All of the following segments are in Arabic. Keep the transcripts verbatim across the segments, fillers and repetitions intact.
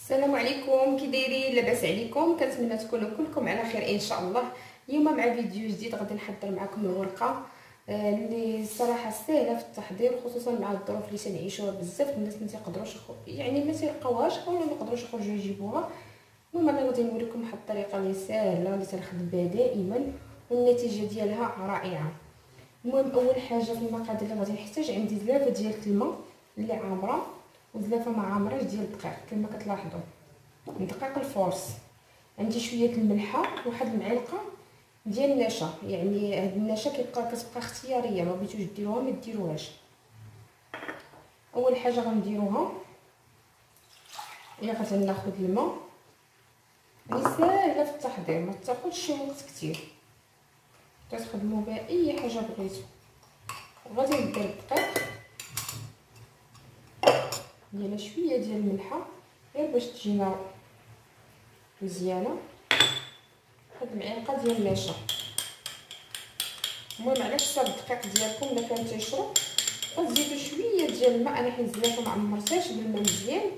السلام عليكم، كي دايرين؟ لاباس عليكم؟ كنتمنى تكونوا كلكم على خير ان شاء الله. اليوم مع فيديو جديد غادي نحضر معكم الورقه آه، اللي الصراحه سهله في التحضير، خصوصا مع الظروف اللي تنعيشوها. بزاف الناس ما تيقدروش يعني ما تيلقاوهاش او ما يقدروش يخرجوا يجيبوها. المهم انا غادي نوريكم واحد الطريقه اللي سهله اللي تنخدم بها دائما والنتيجه ديالها رائعه. المهم اول حاجه في المقادير اللي غادي نحتاج، عندي زلافه ديال الماء اللي عامره وزلافه ما عامراش ديال الدقيق كما كتلاحظوا، دقيق الفورس. عندي شويه الملحه وواحد المعلقه ديال النشا، يعني هاد النشا كيبقى كتبقى اختياريه، ما بغيتوش ديروها ما ديروهاش. اول حاجه غنديروها هي غادي ناخذ الماء، يعني ساهله في التحضير ما تاخذش شي وقت كتير، تخدموا بها اي حاجه بغيتو. وغادي ندير الدقيق ديال شويه ديال الملحه غير باش تجينا مزيانه، هاد المعلقه ديال النشا. المهم على حساب الدقيق ديالكم، الا كان تيشرب غتزيدوا شويه ديال الماء. انا حيت الزلافه ما عمرتهاش بالماء مزيان،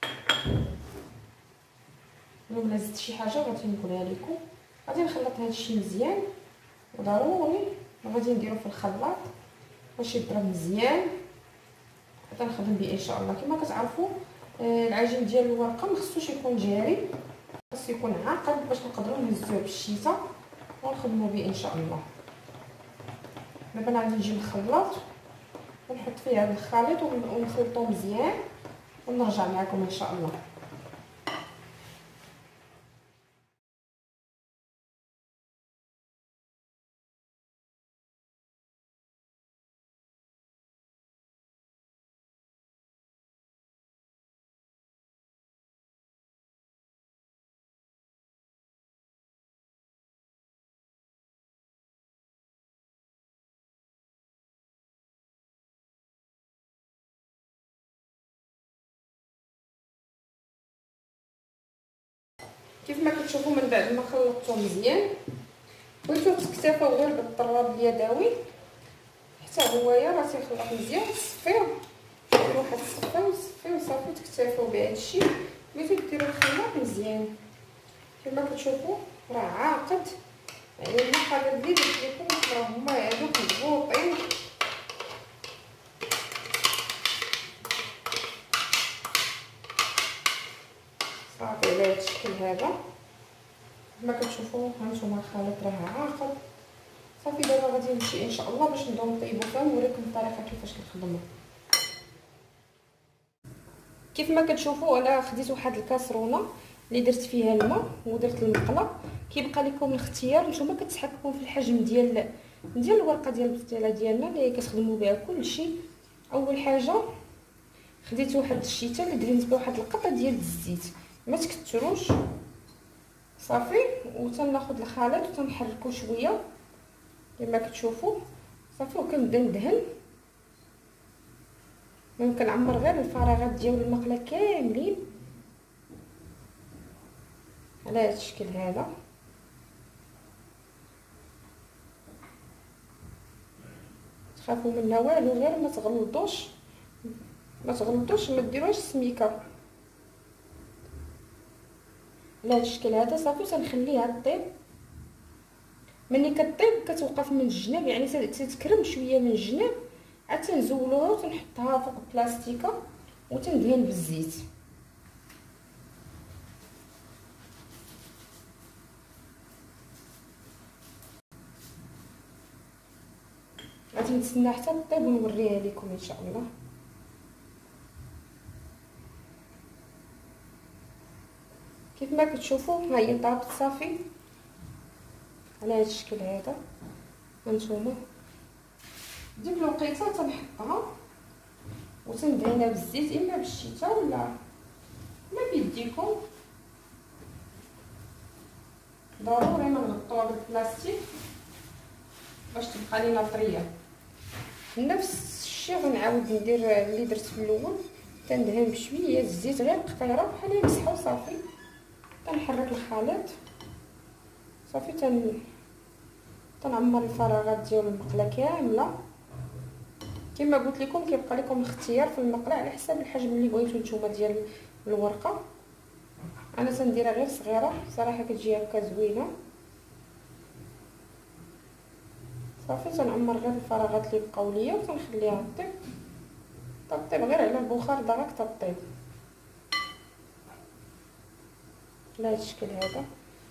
المهم زدت شي حاجه غادي نقولها لكم. غادي نخلط هذا الشيء مزيان، وضروري غادي نديرو في الخلاط باش يضرب مزيان. غادي نخدم به ان شاء الله. كما كتعرفوا العجين ديال الورقه ما خصوش يكون جاري، خصو يكون عاقل باش نقدروا نهزوه بالشيته ونخدموا به ان شاء الله. دابا انا غادي نجي نخلط ونحط فيه هذا الخليط ونخلطو مزيان ونرجع معكم ان شاء الله. كيف ما كتشوفوا من بعد ما خلطته مزيان بغيتو تكتفوا غير بالطراب اليدوي حتى هويا راه تيخلط مزيان. تصفيو ديروا واحد الصفه وصفيو وصافي تكتفوا بهذا الشيء. بغيتو ديروا الخلاط مزيان كما كتشوفوا راه عاقد، يعني المقادير اللي درت لكم راه هما هذوك مضبوطين. صافي على هذا الشكل هذا كما كتشوفوا هانتوما الخليط راه عاقد. صافي دابا غادي نمشي ان شاء الله باش نبداو نطيبو فيه ونوريكم الطريقه كيفاش كنخدمو. كيف ما كتشوفوا انا خديت واحد الكاسرونه اللي درت فيها الماء ودرت المقله. كيبقى لكم الاختيار، نتوما كتحكموا في الحجم ديال ديال الورقه ديال البستيله ديالنا اللي كتخدموا بها كلشي. اول حاجه خديت واحد الشيته اللي درت بها واحد القطعه ديال الزيت، ما تكثروش. صافي وتناخذ الخليط وتنحركو شويه كما كتشوفوا. صافي وكنبدا ندهن، ممكن نعمر غير الفراغات ديال المقله كاملين على هذا الشكل هذا. تخافوا منها والو، غير ما تغلطوش ما تغلطوش ما ديروش سميكه على هذا الشكل هذا. صافي تنخليها طيب. ملي كطيب كتوقف من الجناب، يعني تتكرم شويه من الجناب، عاد تنزولوها وتنحطها فوق البلاستيكه وتندهن بالزيت. غادي نتسنى حتى طيب ونوريها لكم ان شاء الله. كيف ما كتشوفوا ها هي طابت صافي على هذا الشكل هذا. هانتوما ديك الوقيته تنحطها وتندهنها بالزيت، اما بالشيته ولا ما بيديكم. ضروري ما نغطوها بالبلاستيك باش تبقى لينا طريه. نفس الشيء غنعاود ندير اللي درت في الاول، تندهن بشويه الزيت غير قطيره بحال يمسحوا. صافي تنحرك الخليط صافي تن تنعمر الفراغات ديال المقله كامله. كما قلت لكم كيبقى لكم الاختيار في المقله على حسب الحجم اللي بغيتو نتوما ديال الورقه. انا تنديرها غير صغيره صراحه كتجي هكا زوينه. صافي تنعمر غير الفراغات اللي بقاو ليا وتنخليها طيب طيب غير على البخار دغاك طيب على هذا الشكل هذا.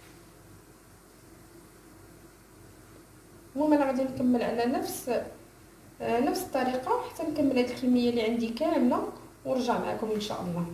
المهم انا غادي نكمل على نفس آه نفس الطريقه حتى نكمل هذه الكميه اللي عندي كامله ونرجع معكم ان شاء الله.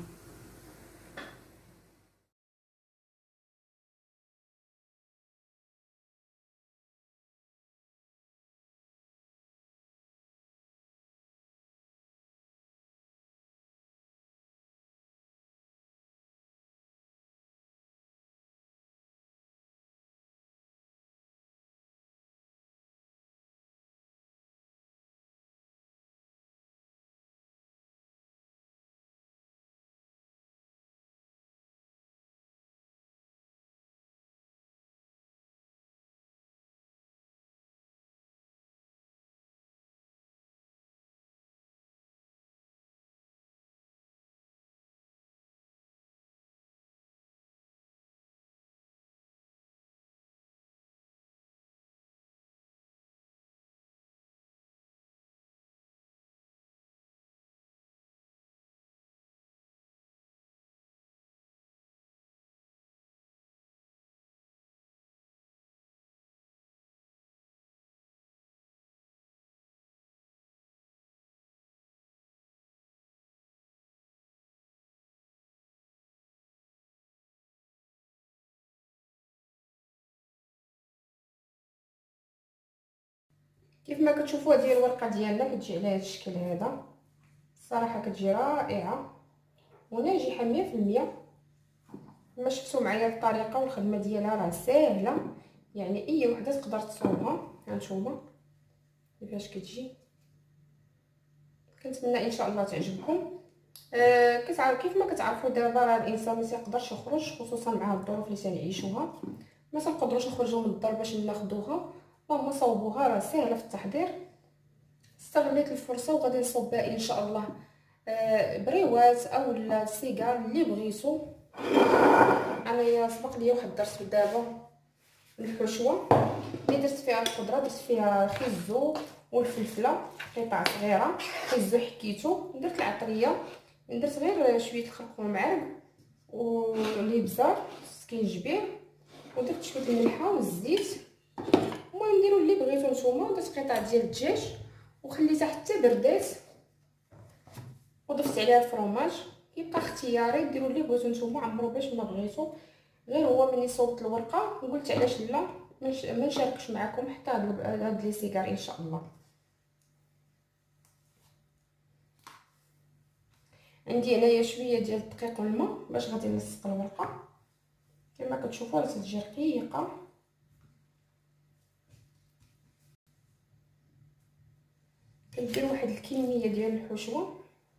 كيف ما كتشوفوا هذه الورقه ديالنا كتجي على هذا الشكل هذا. الصراحه كتجي رائعه وناجحه مية في المية. كما شفتوا معايا الطريقه والخدمه ديالها راه ساهله، يعني اي وحده تقدر تصومها. هانتوما كيفاش كتجي. كنتمنى ان شاء الله تعجبكم. آه كتعرف كيف ما كتعرفوا دابا راه الانسان ما تيقدرش يخرج، خصوصا مع الظروف اللي تنعيشوها ما تنقدروش نخرجوا من الدار باش ناخذوها. اللهم صوبوها راه ساهله في التحضير. استغليت الفرصه وغادي نصوب بها ان شاء الله آه بريوات او السيجار اللي بغيتو. انا سبق لي وحضرت دابا الحشوه اللي درت فيها الخضره، درت فيها خيزو والفلفله قطع صغيره، خيزو حكيتو، درت العطريه، درت غير شويه الخرقوم معلب والابزار السكينجبير، ودرت شويه الملحه والزيت. المهم ديروا اللي بغيتو نتوما. درت قطع ديال الدجاج وخليتها حتى بردات وضفت عليها الفرماج. كيبقى اختياري، ديروا اللي بغيتو نتوما، عمرو باش ما بغيتو. غير هو ملي صوبت الورقه قلت علاش لا ما نشاركش معكم حتى هاد لي سيجار ان شاء الله. عندي هنايا شويه ديال الدقيق والماء باش غادي نلصق الورقه. كما كتشوفوا راه تتجي رقيقه. كندير واحد الكميه ديال الحشوه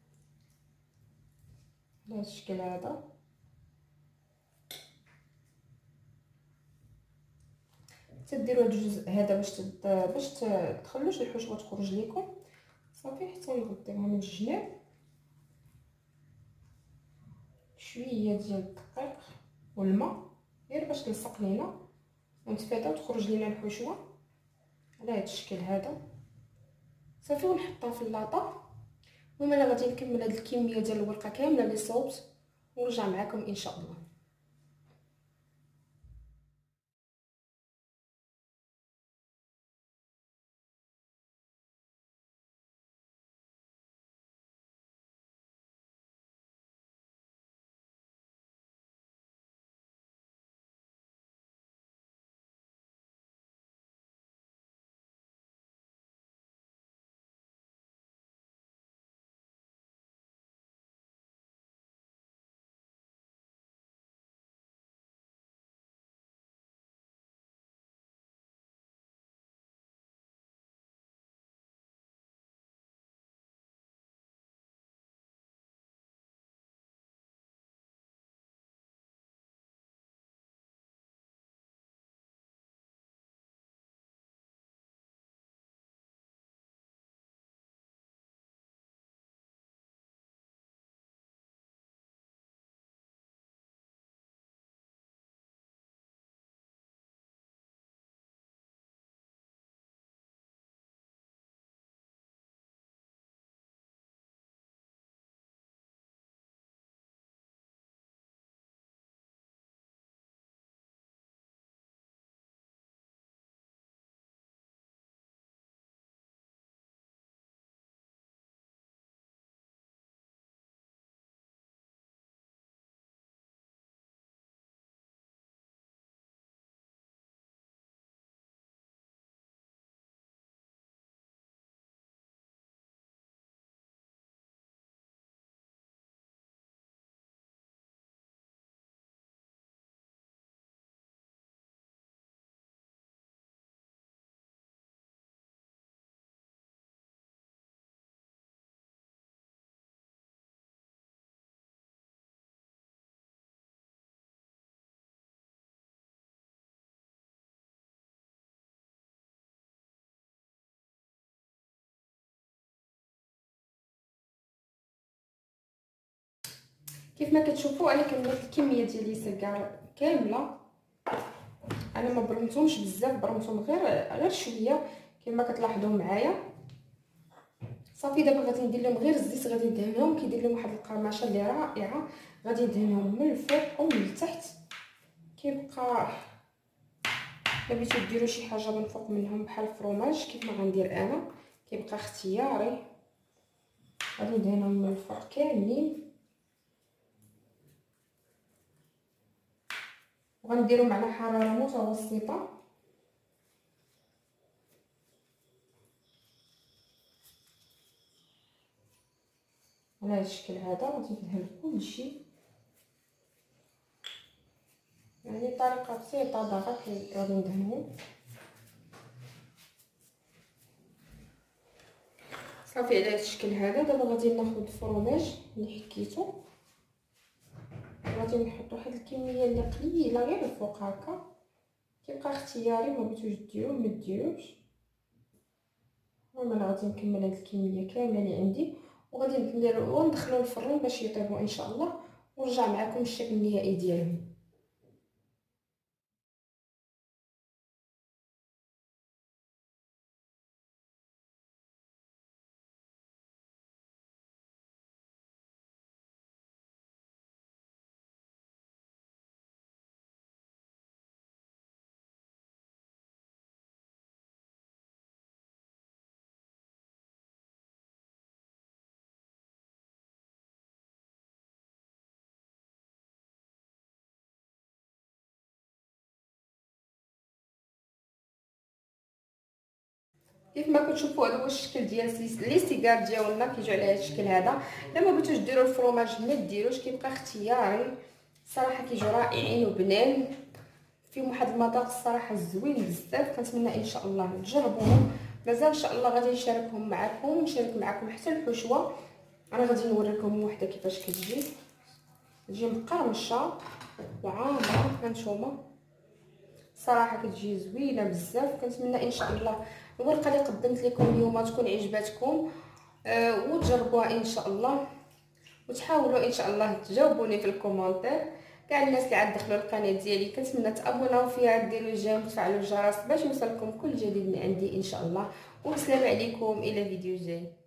بهذا الشكل هذا. تديروا هذا الجزء هذا باش تد... باش تخلوش الحشوه تخرج لكم. صافي حتى نغطيوها من الجناب شويه ديال الدقيق والماء غير باش تلصق لينا ونتفاداو تخرج لينا الحشوه على هذا الشكل هذا. صافي ونحطها في اللاطه. المهم انا غادي نكمل هذه الكميه ديال الورقه كامله اللي صوبت ونرجع معكم ان شاء الله. كيف ما كتشوفوا انا كملت الكميه ديال اليسر كامله. انا ما برمتهمش بزاف، برمتهم غير غير شويه كما كتلاحظوا معايا. صافي دابا غادي ندير لهم غير الزيت، غادي ندهنهم كيدير لهم واحد القرمشه اللي رائعه. غادي ندهنهم من الفوق او من التحت. كيبقى الا بغيتو ديروا شي حاجه من فوق منهم بحال الفرomاج كيف ما غندير انا، كيبقى اختياري. غادي ندهنهم من الفوق كاملين، وغنديرهم على حراره متوسطه. على هذا الشكل هذا غادي ندهن كلشي، يعني طريقه بسيطه دغيا غادي ندهنهم. صافي على هذا الشكل هذا. دابا غادي ناخذ الفرomاج اللي حكيتو، غادي نحط واحد الكميه اللي قليله غير الفوق هكا، كيبقى اختياري، ما بغيتوش ديروا ما ديروش. انا غادي نكمل هاد الكميه كامله اللي عندي، وغادي ندير وندخلو الفرن باش يطيبوا ان شاء الله، ونرجع معكم الشكل النهائي ديالهم. كيف ما كتشوفوا هذا هو الشكل ديال لي سيغار ديالنا كيجيو على هذا الشكل هذا. لما بغيتوش ديروا الفرomاج ما ديروش، كيبقى اختياري. صراحه كيجيو رائعين وبنان، فيهم واحد المذاق الصراحه زوين بزاف. كنتمنى ان شاء الله تجربوهم. مازال ان شاء الله غادي نشاركهم معكم، نشارك معكم حتى الحشوه. انا غادي نوريكم وحده كيفاش كتجي، تجي مقرمشه وعامره. هانتوما صراحه كتجي زوينه بزاف. كنتمنى ان شاء الله الورقه اللي قدمت لكم اليوم تكون عجباتكم أه وتجربوها ان شاء الله، وتحاولوا ان شاء الله تجاوبوني في الكومونتير. كاع الناس اللي عاد دخلوا القناه ديالي كنتمنى تابوناو فيها، ديروا الجيم وتفعلوا الجرس باش يوصلكم كل جديد من عندي ان شاء الله. والسلام عليكم، الى فيديو جاي.